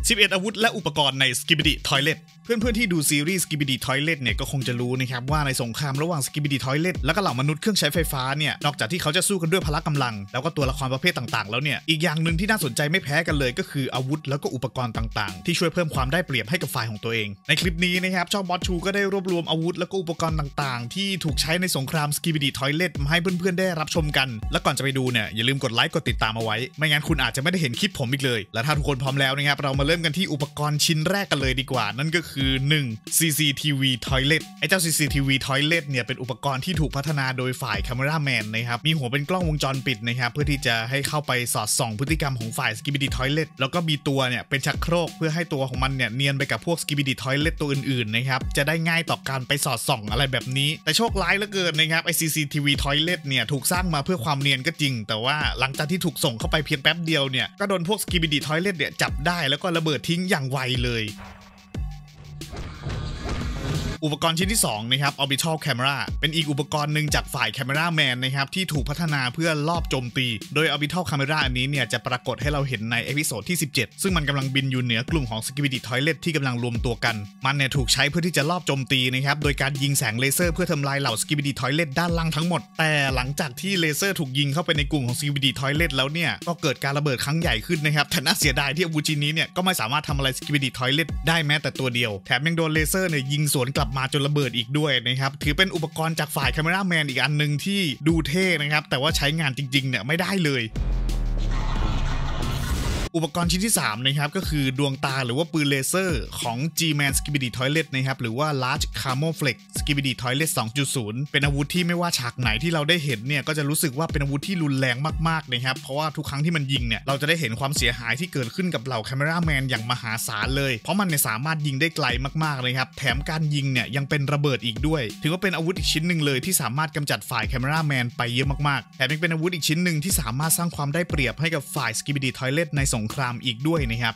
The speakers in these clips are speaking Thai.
11อาวุธและอุปกรณ์ใน Skibidi Toilet เพื่อนๆที่ดูซีรีส์ Skibidi Toilet เนี่ยก็คงจะรู้นะครับว่าในสงครามระหว่าง Skibidi Toilet และก็เหล่ามนุษย์เครื่องใช้ไฟฟ้าเนี่ยนอกจากที่เขาจะสู้กันด้วยพละกำลังแล้วก็ตัวละครประเภทต่างๆแล้วเนี่ยอีกอย่างหนึ่งที่น่าสนใจไม่แพ้กันเลยก็คืออาวุธแล้วก็อุปกรณ์ต่างๆที่ช่วยเพิ่มความได้เปรียบให้กับฝ่ายของตัวเองในคลิปนี้นะครับช่องบอสชูก็ได้รวบรวมอาวุธแล้วก็อุปกรณ์ต่างๆที่ถูกใช้ในสงคราม Skibidi Toilet มาให้เพื่อนๆได้รับชมกันและก่อนจะไปดูเนี่ยอย่าลืมกดไลค์กดติดตามเอาไว้ไม่งั้นคุณอาจจะไม่ได้เห็นคลิปผมอีกเลยและถ้าทุกคนพร้อมแล้วนะครับเรามาเริ่มกันที่อุปกรณ์ชิ้นแรกกันเลยดีกว่านั่นก็คือ 1. CCTV Toilet ไอ้เจ้า CCTV Toilet เนี่ยเป็นอุปกรณ์ที่ถูกพัฒนาโดยฝ่าย Cameraman นะครับมีหัวเป็นกล้องวงจรปิดนะครับเพื่อที่จะให้เข้าไปสอดส่องพฤติกรรมของฝ่าย Skibidi Toilet แล้วก็มีตัวเนี่ยเป็นชักโครกเพื่อให้ตัวของมันเนี่ยเนียนไปกับพวก Skibidi Toilet ตัวอื่นๆนะครับจะได้ง่ายต่อการไปสอดส่องอะไรแบบนี้แต่โชคร้ายเหลือเกินนะครับไอ้ CCTV Toilet เนี่ยถูกสร้างมาเพื่อความเนียนก็จริงแต่ว่าหลังจากที่ถูกส่งเข้าไปเพียงแป๊บเดียวเนี่ยก็โดนพวก Skibidi Toilet เนี่ยจับได้แล้วก็ระเบิดทิ้งอย่างไวเลยอุปกรณ์ชิ้นที่2นะครับ Orbital Camera เป็นอีกอุปกรณ์หนึ่งจากฝ่าย Cameraman นะครับที่ถูกพัฒนาเพื่อลอบโจมตีโดย Orbital Camera อันนี้เนี่ยจะปรากฏให้เราเห็นในเอพิโซดที่17ซึ่งมันกำลังบินอยู่เหนือกลุ่มของ Skibidi Toilet ที่กำลังรวมตัวกันมันเนี่ยถูกใช้เพื่อที่จะลอบโจมตีนะครับโดยการยิงแสงเลเซอร์เพื่อทำลายเหล่า Skibidi Toilet ด้านล่างทั้งหมดแต่หลังจากที่เลเซอร์ถูกยิงเข้าไปในกลุ่มของ Skibidi Toilet แล้วเนี่ยก็เกิดการระเบิดครั้งใหญ่ขึ้นนะครับแต่น่าเสียดายที่อาวุธชิ้นนี้เนี่ยก็ไม่สามารถทำอะไร Skibidi Toilet ได้แม้แต่ตัวเดียวแถมยังโดนเลเซอร์เนี่ยยิงสวนกลับมาจนระเบิดอีกด้วยนะครับถือเป็นอุปกรณ์จากฝ่าย Cameraman อีกอันนึงที่ดูเท่นะครับแต่ว่าใช้งานจริงๆเนี่ยไม่ได้เลยอุปกรณ์ชิ้นที่3นะครับก็คือดวงตาหรือว่าปืนเลเซอร์ของ G-Man Skibidi Toilet นะครับหรือว่า Large Camouflage Skibidi Toilet 2.0 เป็นอาวุธที่ไม่ว่าฉากไหนที่เราได้เห็นเนี่ยก็จะรู้สึกว่าเป็นอาวุธที่รุนแรงมากๆนะครับเพราะว่าทุกครั้งที่มันยิงเนี่ยเราจะได้เห็นความเสียหายที่เกิดขึ้นกับเหล่า Cameraman อย่างมหาศาลเลยเพราะมันเนี่ยสามารถยิงได้ไกลมากๆเลยครับแถมการยิงเนี่ยยังเป็นระเบิดอีกด้วยถือว่าเป็นอาวุธอีกชิ้นหนึ่งเลยที่สามารถกำจัดฝ่าย Cameraman ไปเยอะมากๆแถมยังเป็นอาวุธอีกชิ้นหนึ่งที่สามารถสร้างความได้เปรียบให้กับฝ่าย Skibidi Toilet ในสงครามอีกด้วยนะครับ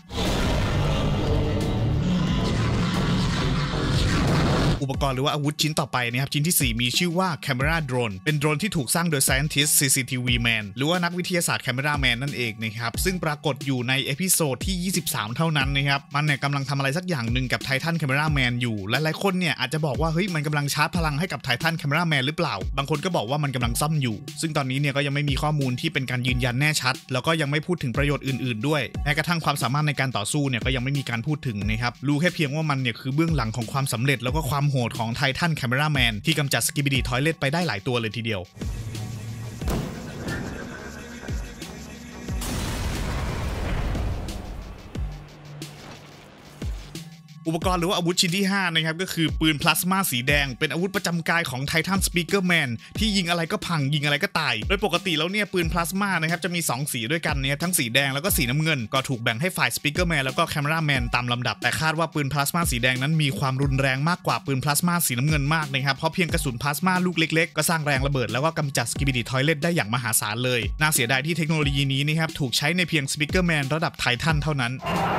อุปกรณ์หรือว่าอาวุธชิ้นต่อไปนะครับชิ้นที่4มีชื่อว่า Camera Drone เป็นโดรนที่ถูกสร้างโดย Scientist CCTV Man หรือว่านักวิทยาศาสตร์ Cameraman นั่นเองนะครับซึ่งปรากฏอยู่ในเอพิโซดที่23เท่านั้นนะครับมันเนี่ยกำลังทำอะไรสักอย่างหนึ่งกับ Titan Cameraman อยู่และหลายคนเนี่ยอาจจะบอกว่าเฮ้ยมันกำลังชาร์จพลังให้กับ Titan Cameraman หรือเปล่าบางคนก็บอกว่ามันกำลังซ่อมอยู่ซึ่งตอนนี้เนี่ยก็ยังไม่มีข้อมูลที่เป็นการยืนยันแน่ชัดแล้วก็ยังไม่พูดถึงประโยชน์อื่นๆด้วยแม้กระทั่งความสามารถในการต่อสู้เนี่ยก็ยังไม่มีการพูดถึงนะครับรู้แค่เพียงว่ามันเนี่ยคือเบื้องหลังของความสำเร็จแล้วก็ความโหดของ Titan Cameraman ที่กำจัด Skibidi Toilet ไปได้หลายตัวเลยทีเดียวอุปกรณ์หรือว่าอาวุธชิ้นที่5นะครับก็คือปืนพลาสมาสีแดงเป็นอาวุธประจำกายของ Titan Speaker Man ที่ยิงอะไรก็พังยิงอะไรก็ตายโดยปกติแล้วเนี่ยปืนพลาสมานะครับจะมี2สีด้วยกันเนี่ยทั้งสีแดงแล้วก็สีน้ำเงินก็ถูกแบ่งให้ฝ่าย Speaker Man แล้วก็ Cameraman ตามลำดับแต่คาดว่าปืนพลาสมาสีแดงนั้นมีความรุนแรงมากกว่าปืนพลาสมาสีน้ำเงินมากนะครับเพราะเพียงกระสุนพลาสมาลูกเล็กๆก็สร้างแรงระเบิดแล้วก็กำจัด Skibidi Toilet ได้อย่างมหาศาลเลยน่าเสียดายที่เทคโนโลยีนี้นะครับถูกใช้ในเพียง Speaker Man ระดับ Titan เท่านั้น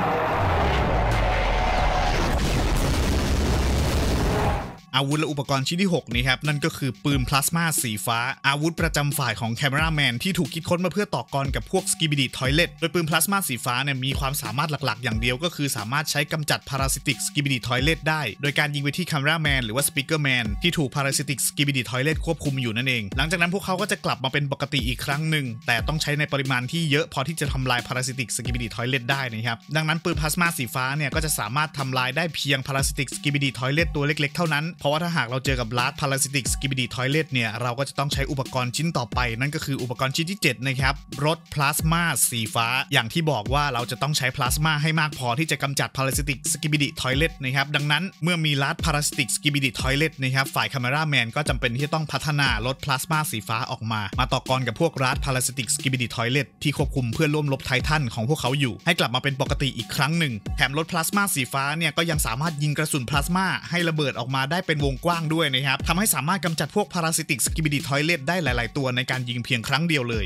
อาวุธและอุปกรณ์ชิ้นที่6นี่ครับนั่นก็คือปืนพลาสมาสีฟ้าอาวุธประจำฝ่ายของ Cameraman ที่ถูกคิดค้นมาเพื่อต่อกรกับพวก Skibidi Toilet โดยปืนพลาสมาสีฟ้าเนี่ยมีความสามารถหลักๆอย่างเดียวก็คือสามารถใช้กำจัด Parasitic Skibidi Toilet ได้โดยการยิงไปที่ Cameraman หรือว่า Speaker Man ที่ถูก Parasitic Skibidi Toilet ควบคุมอยู่นั่นเองหลังจากนั้นพวกเขาก็จะกลับมาเป็นปกติอีกครั้งหนึ่งแต่ต้องใช้ในปริมาณที่เยอะพอที่จะทำลาย Parasitic Skibidi Toilet ได้นะครับดังนั้นปืนพลาสมาสีฟ้าเนี่ยก็จะสามารถทำลายได้เพียง Parasitic Skibidi Toilet ตัวเล็กๆเท่านั้นเพราะว่าถ้าหากเราเจอกับLarge Parasitic Skibidi Toilet เนี่ยเราก็จะต้องใช้อุปกรณ์ชิ้นต่อไปนั่นก็คืออุปกรณ์ชิ้นที่7นะครับรถพลาสมาสีฟ้าอย่างที่บอกว่าเราจะต้องใช้พลาสมาให้มากพอที่จะกำจัด Parasitic Skibidi Toilet นะครับดังนั้นเมื่อมี Large Parasitic Skibidi Toilet นะครับฝ่าย Cameraman ก็จำเป็นที่จะต้องพัฒนารถพลาสมาสีฟ้าออกมาต่อกรกับพวก Large Parasitic Skibidi Toilet ที่ควบคุมเพื่อร่วมรบไททันของพวกเขาอยู่ให้กลับมาเป็นปกติอีกครั้งหนึ่งแถมรถพลาสมาสีฟ้าเนี่ยก็ยังสามารถยิงกระสุนพลาสมาให้ระเบิดออกมาได้เป็นวงกว้างด้วยนะครับทำให้สามารถกำจัดพวก Parasitic Skibidi Toilet ได้หลายๆตัวในการยิงเพียงครั้งเดียวเลย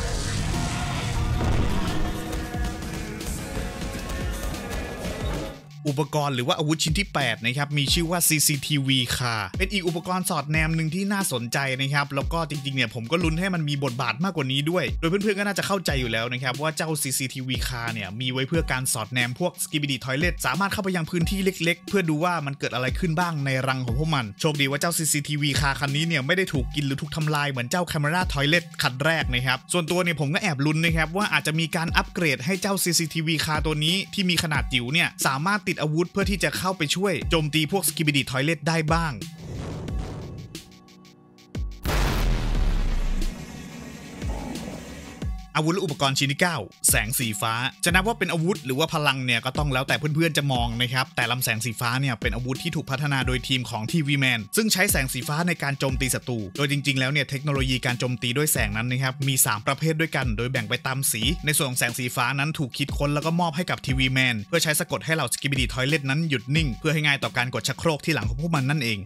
ออุปกรณ์หรือว่าอาวุธชิ้นที่8นะครับมีชื่อว่า CCTV Car เป็นอีกอุปกรณ์สอดแนมหนึ่งที่น่าสนใจนะครับแล้วก็จริงๆเนี่ยผมก็ลุ้นให้มันมีบทบาทมากกว่านี้ด้วยโดยเพื่อนๆก็น่าจะเข้าใจอยู่แล้วนะครับว่าเจ้า CCTV Car เนี่ยมีไว้เพื่อการสอดแนมพวก Skibidi Toilet สามารถเข้าไปยังพื้นที่เล็กๆเพื่อดูว่ามันเกิดอะไรขึ้นบ้างในรังของพวกมันโชคดีว่าเจ้า CCTV Car คันนี้เนี่ยไม่ได้ถูกกินหรือถูกทำลายเหมือนเจ้า Camera Toilet คันแรกนะครับส่วนตัวเนี่ยผมก็แอบลุ้นนะครับว่าอาจจะมีการอัปเกรดให้เจ้า CCTV Car ตัวนี้ที่มีขนาดจิ๋วเนี่ยสามารถติดอาวุธเพื่อที่จะเข้าไปช่วยโจมตีพวก Skibidi Toilet ได้บ้างอาวุธและอุปกรณ์ชิ้นที่9แสงสีฟ้าจะนับว่าเป็นอาวุธหรือว่าพลังเนี่ยก็ต้องแล้วแต่เพื่อนๆจะมองนะครับแต่ลำแสงสีฟ้าเนี่ยเป็นอาวุธที่ถูกพัฒนาโดยทีมของ TV Man ซึ่งใช้แสงสีฟ้าในการโจมตีศัตรูโดยจริงๆแล้วเนี่ยเทคโนโลยีการโจมตีด้วยแสงนั้นนะครับมี3ประเภทด้วยกันโดยแบ่งไปตามสีในส่วนของแสงสีฟ้านั้นถูกคิดค้นแล้วก็มอบให้กับ TV Man เพื่อใช้สะกดให้เหล่า Skibidi Toilet นั้นหยุดนิ่งเพื่อให้ง่ายต่อการกดชักโครกที่หลังของพวกมันนั่นเอง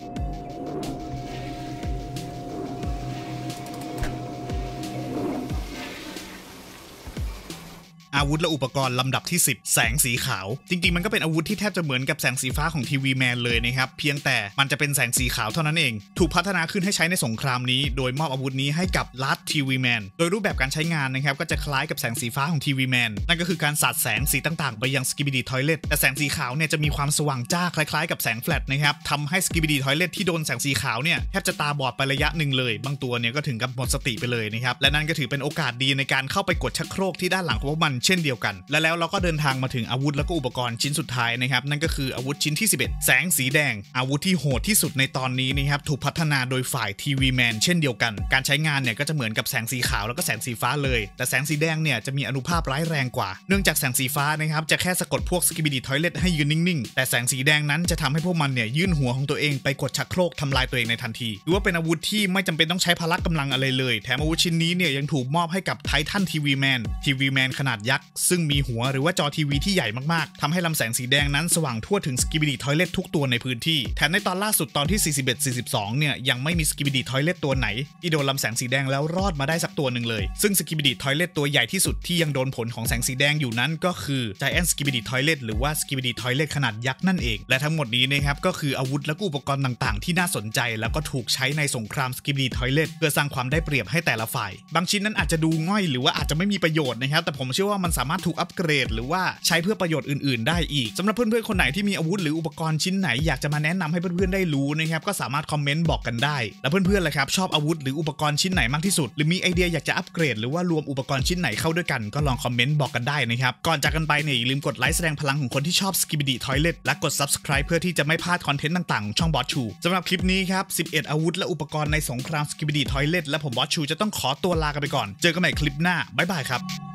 อาวุธและอุปกรณ์ลำดับที่10แสงสีขาวจริงๆมันก็เป็นอาวุธที่แทบจะเหมือนกับแสงสีฟ้าของทีวีแมนเลยนะครับเพียงแต่มันจะเป็นแสงสีขาวเท่านั้นเองถูกพัฒนาขึ้นให้ใช้ในสงครามนี้โดยมอบอาวุธนี้ให้กับลัดทีวีแมนโดยรูปแบบการใช้งานนะครับก็จะคล้ายกับแสงสีฟ้าของทีวีแมนนั่นก็คือการสาดแสงสีต่างๆไปยัง Skibidi Toilet แต่แสงสีขาวเนี่ยจะมีความสว่างจ้าคล้ายๆกับแสงแฟลชนะครับทำให้ Skibidi Toilet ที่โดนแสงสีขาวเนี่ยแทบจะตาบอดไประยะหนึ่งเลยบางตัวเนี่ยก็ถึงกับหมดสติไปเลยนะครับและนั่นก็ถือเป็นโอกาสดีในการเข้าไปกดชักโครกที่ด้านหลังของพวกมันเช่นเดียวกันแล้วเราก็เดินทางมาถึงอาวุธแล้วก็อุปกรณ์ชิ้นสุดท้ายนะครับนั่นก็คืออาวุธชิ้นที่11แสงสีแดงอาวุธที่โหดที่สุดในตอนนี้นะครับถูกพัฒนาโดยฝ่ายทีวีแมนเช่นเดียวกันการใช้งานเนี่ยก็จะเหมือนกับแสงสีขาวแล้วก็แสงสีฟ้าเลยแต่แสงสีแดงเนี่ยจะมีอนุภาพร้ายแรงกว่าเนื่องจากแสงสีฟ้านะครับจะแค่สะกดพวก Skibidi Toilet ให้ยืนนิ่งๆแต่แสงสีแดงนั้นจะทำให้พวกมันเนี่ยยื่นหัวของตัวเองไปกดชักโครกทำลายตัวเองในทันทีหรือว่าเป็นอาวุธที่ไม่จำเป็นต้องใช้พละกำลังอะไรเลยแถมอาวุธชิ้นนี้เนี่ยยังถูกมอบให้กับไททันทีวีแมนขนาดยักษ์ซึ่งมีหัวหรือว่าจอทีวีที่ใหญ่มากๆทำให้ลำแสงสีแดงนั้นสว่างทั่วถึง Skibidi Toilet ทุกตัวในพื้นที่แถมในตอนล่าสุดตอนที่41-42เนี่ยยังไม่มี Skibidi Toilet ตัวไหนที่โดนลำแสงสีแดงแล้วรอดมาได้สักตัวหนึ่งเลยซึ่ง Skibidi Toilet ตัวใหญ่ที่สุดที่ยังโดนผลของแสงสีแดงอยู่นั้นก็คือ Giant Skibidi Toilet หรือว่า Skibidi Toilet ขนาดยักษ์นั่นเองและทั้งหมดนี้นะครับก็คืออาวุธและอุปกรณ์ต่างๆที่น่าสนใจแล้วก็ถูกใช้ในสงคราม Skibidi Toilet เพื่อสร้างความได้เปรียบให้แต่ละฝ่ายบางชิ้นนั้นอาจจะดูง่อยหรือว่าอาจจะไม่มีประโยชน์นะครับแต่ผมเชื่อว่ามันสามารถถูกอัปเกรดหรือว่าใช้เพื่อประโยชน์อื่นๆได้อีกสำหรับเพื่อนๆคนไหนที่มีอาวุธหรืออุปกรณ์ชิ้นไหนอยากจะมาแนะนำให้เพื่อนๆได้รู้นะครับก็สามารถคอมเมนต์บอกกันได้แล้วเพื่อนๆล่ะครับชอบอาวุธหรืออุปกรณ์ชิ้นไหนมากที่สุดหรือมีไอเดียอยากจะอัปเกรดหรือว่ารวมอุปกรณ์ชิ้นไหนเข้าด้วยกันก็ลองคอมเมนต์บอกกันได้นะครับก่อนจากกันไปเนี่ยอย่าลืมกดไลค์แสดงพลังของคนที่ชอบ Skibidi Toilet และกด Subscribe เพื่อที่จะไม่พลาดคอนเทนต์ต่างๆช่องบอสชูสำหรับคลิปนี้ครับ11อาวุธและอุปกรณ์ในสงคราม Skibidi Toilet และผมบอสชูจะต้องขอตัวลากันไปก่อนเจอกันใหม่คลิปหน้าบ๊ายบายครับ